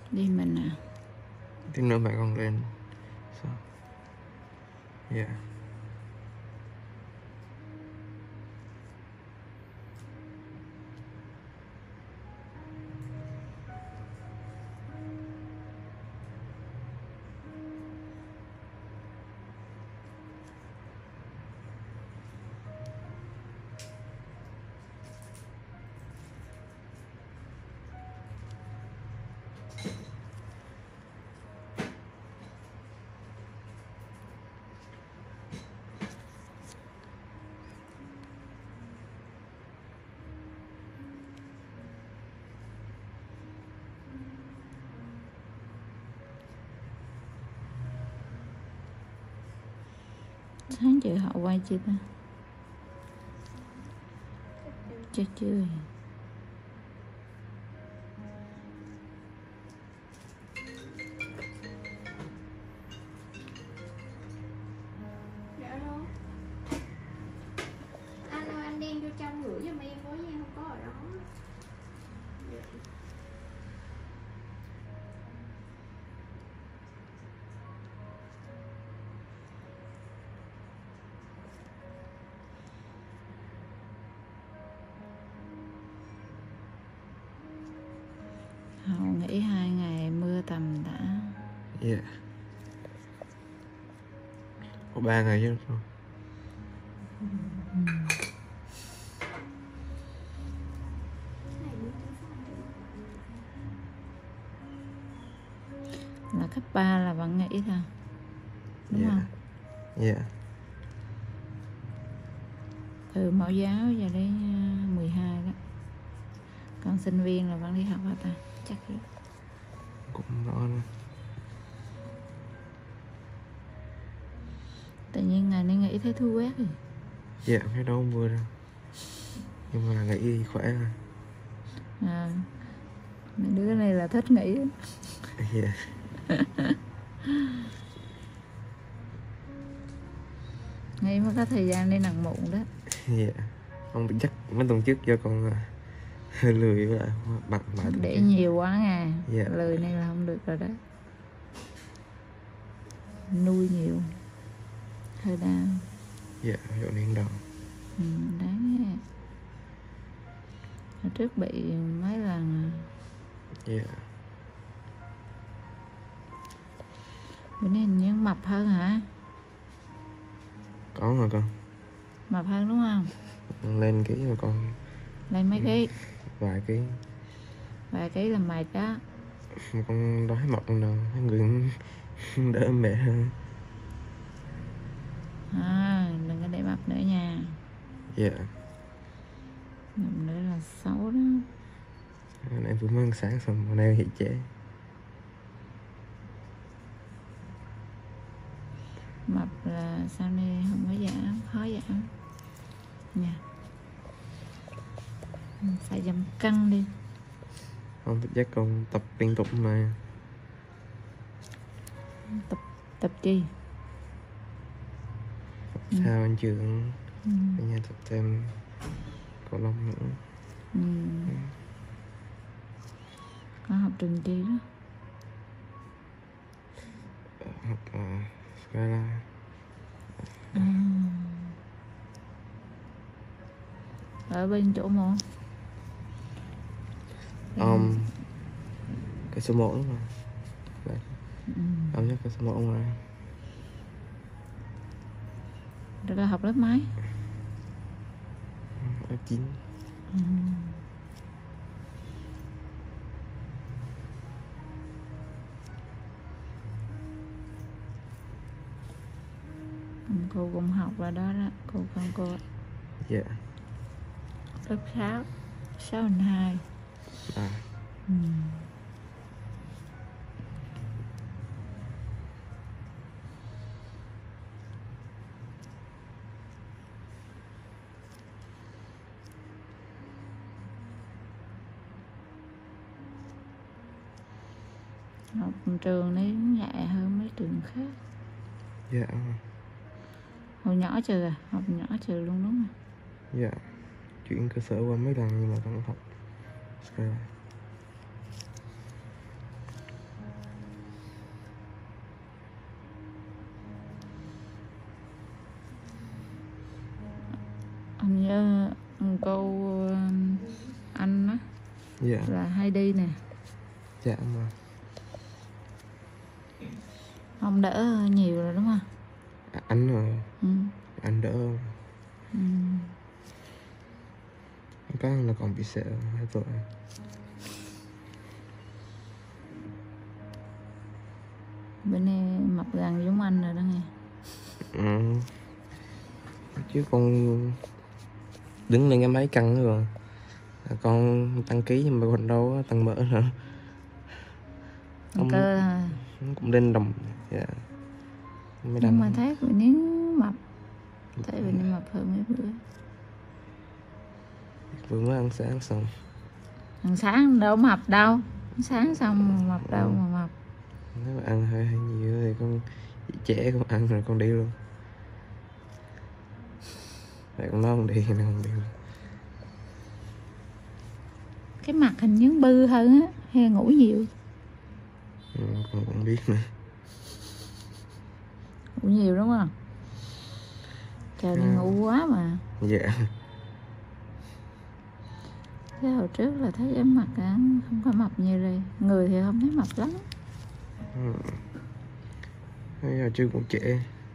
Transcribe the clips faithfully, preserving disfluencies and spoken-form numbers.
Đi mình à? Tí nữa mẹ con lên. Sao? Dạ. Yeah. Sáng chị họ quay chưa ta? Chắc chưa. Trong gửi giùm em có gì không có ở đó. Họ nghỉ hai ngày mưa tầm đã. Dạ. Yeah. Có ba ngày chứ không? Ừ. Là cấp ba là vẫn nghỉ thôi, đúng Yeah. không? Dạ. Yeah. Từ mẫu giáo giờ đến mười hai đó. Còn sinh viên là vẫn đi học hả ta? Chắc vậy. Cũng rõ nữa. Tự nhiên ngày nay nghỉ thấy thu quét rồi. Dạ, yeah, cái đó không vừa đâu. Nhưng mà nghỉ thì khỏe rồi. À, mấy đứa này là thích nghỉ. Dạ. Yeah. Nghỉ mới có thời gian đi nặng mụn đó. Dạ. Yeah. Không biết chắc mấy tuần trước do con hơi lười với lại bận mãi Để trước. nhiều quá à. Dạ. Lười này là không được rồi đó. Nuôi nhiều hơi đau. Dạ, dạo niên đầu. Ừ, đáng nghe. Hồi trước bị mấy lần. Dạ. Yeah. Bữa nay hình như mập hơn hả? Có mà con. Mập hơn đúng không? Lên ký mà con. Lên mấy ký? Vài ký. Vài ký là mệt đó. Mà con đói mập đâu, mấy người đỡ mẹ hơn. À, đừng có để mập nữa nha. Dạ. Yeah. Mập nữa là xấu đó. Hôm nay vừa mới ăn sáng xong, hôm nay hiện trễ. Mập là sau này không có giảm, khó giảm nha. Phải giảm cân đi. Không, chắc con tập liên tục mà. Tập tập chi? Tập Ừ. sao anh trường. Ừ. Ở nhà tập thêm cầu lông nữa. Ừ. Ừ. Có học trường chi đó? Học uh, Scala. À. Ở bên chỗ một. Um, cái số một đúng không? Đấy. Ừ. Em nhớ cái số một rồi. Đó là học lớp mấy? Lớp chín. Ừ. Cô cũng học là đó đó, cô con cô. Dạ. Yeah. Lớp sáu, sáu and hai. À. Ừ. Học trường đấy nhẹ hơn mấy trường khác. Dạ. Yeah. Hồi nhỏ trừ à? Học nhỏ trừ luôn đúng không? Dạ. Yeah. Chuyển cơ sở qua mấy lần nhưng mà không học Scala. hình như cô anh á Dạ. là hay đi nè. Dạ mà Ông đỡ nhiều rồi đúng không? à, anh rồi Ừ. anh đỡ không? Ừ. Có anh là còn bị sợ hai tuổi. Bên này mập gần giống anh rồi đó nghe. Ừ. Chứ con đứng lên cái máy cân nữa rồi. Con tăng ký nhưng mà còn đâu có tăng mỡ nữa. Tăng cơ à. Cũng lên đồng. Dạ. Mới Nhưng đánh. mà thấy bên này mập. Thấy bên này mập hơn mấy bữa. Vừa mới ăn sáng xong. Ăn sáng đâu mập đâu. Ăn sáng xong mà mập đâu Ừ. mà mập. Nếu mà ăn hơi, hơi nhiều thì con trẻ con ăn rồi con đi luôn. Vậy con nói không đi thì nó không đi luôn. Cái mặt hình như bư hơn á. Hay là ngủ nhiều. Ừ, con cũng biết nữa. Ngủ nhiều đúng không? Trời đi Ừ. ngủ quá mà. Dạ. Cái hồi trước là thấy cái mặt á, không có mập như đây. Người thì không thấy mập lắm. Ừ. Bây giờ chưa cũng trễ.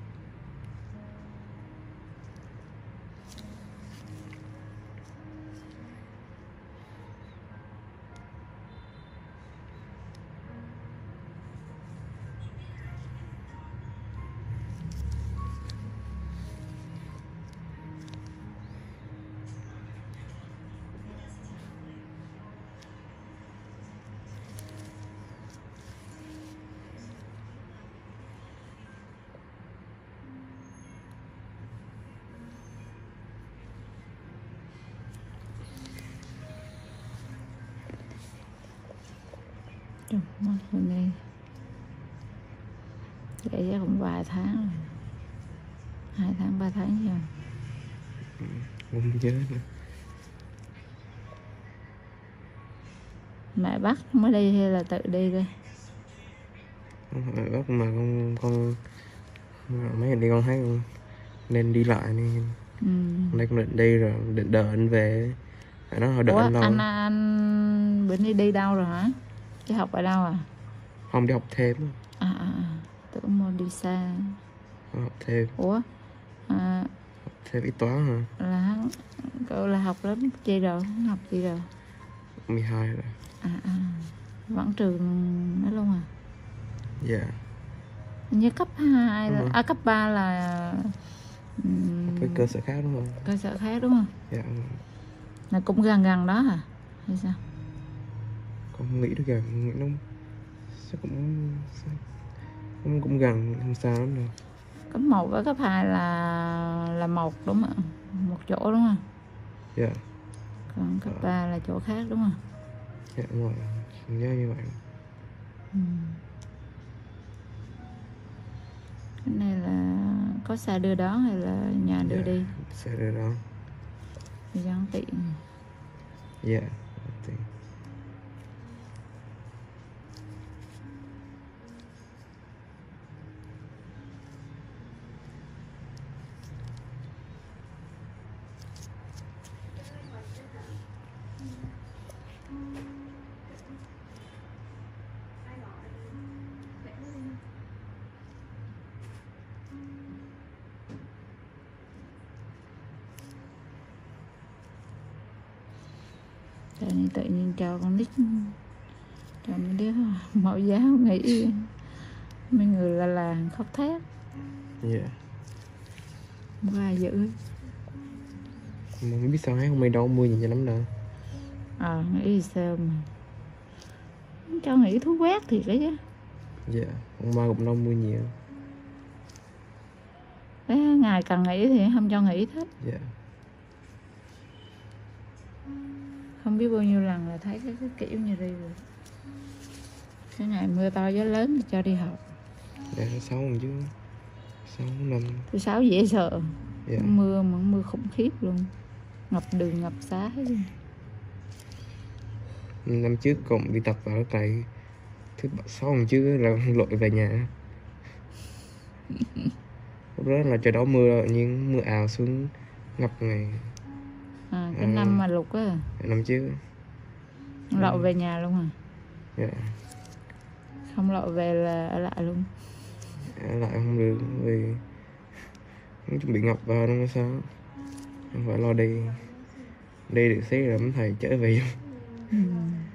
Trời, mắt bên đây vậy chắc cũng vài tháng rồi. Hai tháng, ba tháng rồi. Ừ, không nhớ nữa. Mẹ bắt mới đi hay là tự đi đây? Không phải bắt mà con con mấy ngày đi con thấy con nên đi lại nên Ừ. đây con định đi rồi định đợi anh về. Phải nói họ đợi Ủa, anh lâu. anh anh bữa nay đi đâu rồi hả? Đi học ở đâu à? Không, đi học thêm. À, à, à. Tưởng mua đi xa. Học thêm. Ủa, à, Học thêm ít toán hả? là hắn cậu là học lớp gì rồi? Học gì rồi? mười hai rồi. À, à, vẫn trường đó luôn à? Dạ. Hình như cấp hai là, Ừ. à cấp ba là um, Với cơ sở khác đúng không? cơ sở khác đúng không? Dạ. Là cũng gần gần đó hả? Hay sao? Con không nghĩ được gần, nghĩ nó sao cũng cũng cũng gần, không sao lắm đâu. Cấp một với cấp hai là là một đúng không? Một chỗ đúng không? Dạ. Còn cấp ba là chỗ khác đúng không? Dạ đúng rồi, nhớ như vậy. Ừ. Cái này là có xe đưa đón hay là nhà đưa Dạ, đi? sẽ đưa đó. Đi cho nó tiện. Dạ. Thì Trời này tự nhiên cho con nít, cho mấy đứa mẫu giáo nghĩ mấy người là làng khóc thét. dạ. Qua dữ. Mà không biết sao hết hôm nay đâu mưa gì cho lắm đâu. Ờ, à, nghĩ sao mà cho nghĩ thú quét thiệt đấy chứ. Dạ, hôm qua cũng đâu mưa nhiều. Đấy, ngày cần nghỉ thì không cho nghỉ hết. Dạ. Không biết bao nhiêu lần là thấy cái, cái kiểu như đây rồi. Cái ngày mưa to gió lớn thì cho đi học. Dạ, sáu còn chứ. Sáu năm. Thứ sáu dễ sợ. Dạ. Mưa mà mưa khủng khiếp luôn. Ngập đường ngập xá hết luôn. Năm trước còn đi tập ở tại thứ sáu còn chứ là lội về nhà. Lúc đó là trời đó mưa nhưng mưa ào xuống ngập ngày. À, cái À. năm mà lục á, năm trước. lậu về nhà luôn à? Dạ. Không lậu về là ở lại luôn. Ở lại không được vì cũng chuẩn bị ngập vào đúng không sao, không phải lo đi đi được xí rồi thầy chở về. Ừ.